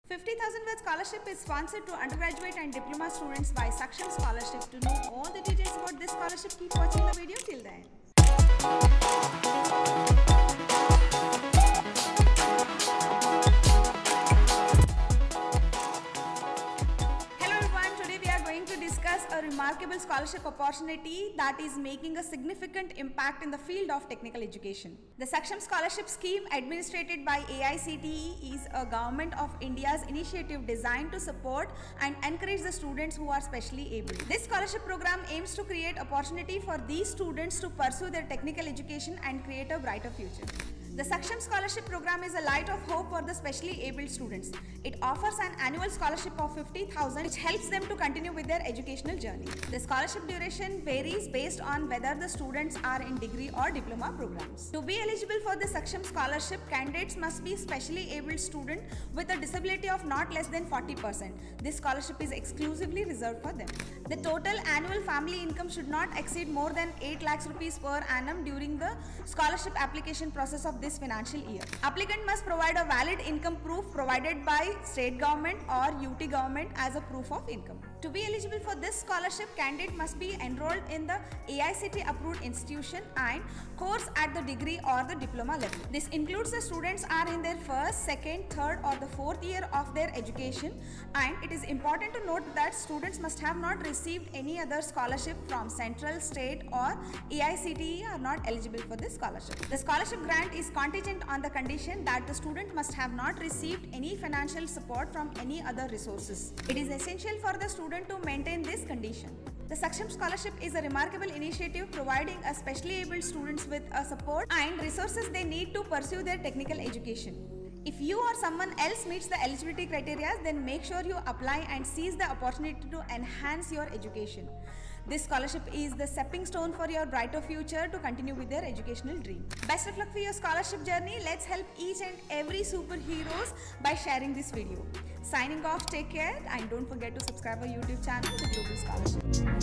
50,000 Word Scholarship is sponsored to undergraduate and diploma students by Saksham Scholarship. To know all the details about this scholarship, keep watching the video till the end. A remarkable scholarship opportunity that is making a significant impact in the field of technical education. The Saksham Scholarship Scheme, administered by AICTE, is a Government of India's initiative designed to support and encourage the students who are specially able. This scholarship program aims to create opportunity for these students to pursue their technical education and create a brighter future. The Saksham Scholarship Program is a light of hope for the specially abled students. It offers an annual scholarship of 50,000 which helps them to continue with their educational journey. The scholarship duration varies based on whether the students are in degree or diploma programs. To be eligible for the Saksham Scholarship, candidates must be specially abled student with a disability of not less than 40%. This scholarship is exclusively reserved for them. The total annual family income should not exceed more than 8 lakhs rupees per annum during the scholarship application process of this financial year. Applicant must provide a valid income proof provided by state government or UT government as a proof of income. To be eligible for this scholarship, candidate must be enrolled in the AICTE approved institution and course at the degree or the diploma level. This includes the students are in their first, second, third or the fourth year of their education, and it is important to note that students must have not received any other scholarship from central, state or AICTE are not eligible for this scholarship. The scholarship grant is contingent on the condition that the student must have not received any financial support from any other resources. It is essential for the student to maintain this condition. The Saksham Scholarship is a remarkable initiative providing a specially abled students with a support and resources they need to pursue their technical education. If you or someone else meets the eligibility criteria, then make sure you apply and seize the opportunity to enhance your education. This scholarship is the stepping stone for your brighter future to continue with their educational dream. Best of luck for your scholarship journey. Let's help each and every superheroes by sharing this video. Signing off, take care and don't forget to subscribe our YouTube channel, The Global Scholarship.